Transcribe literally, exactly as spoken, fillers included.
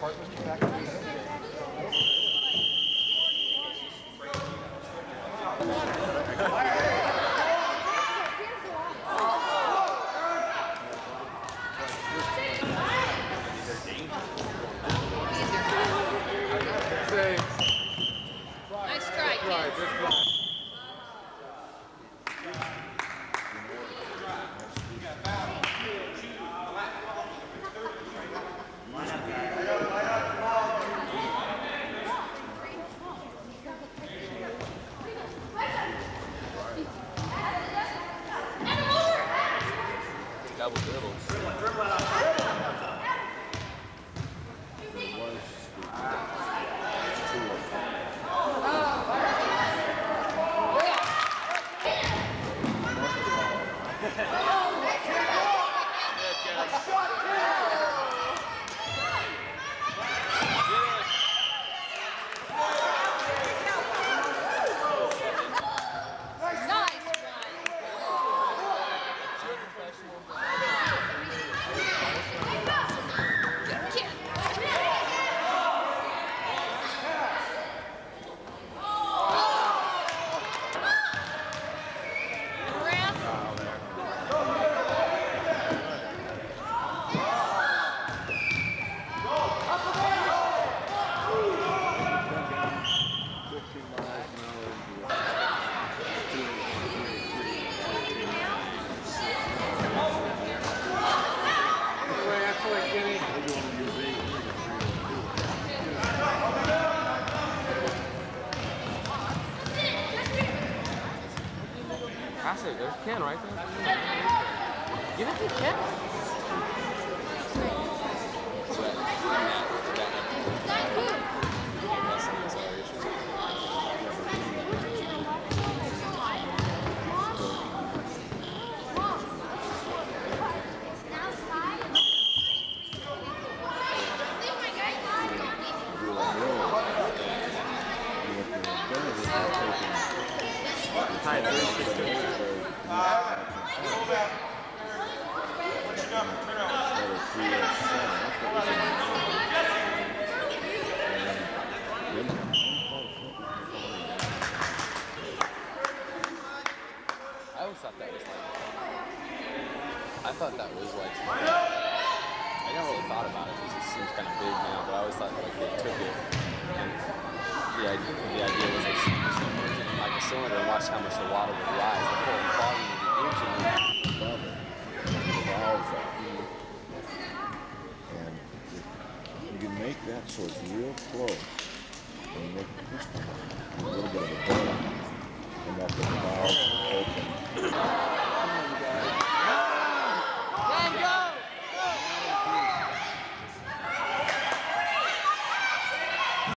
Nice try, kids. Double dribbles. I said, there's Ken right there. Give it to Ken. I always thought that was like, I thought that was like, I never really thought about it because it seems kind of big now, but I always thought like they took it and the idea, the idea was they submerged it in like a cylinder and watched how much the water would rise, the full volume of the engine above it, and the valves up. And if you can make that so it's real close, and you make the piston a little bit of a bend, and that's the valve open.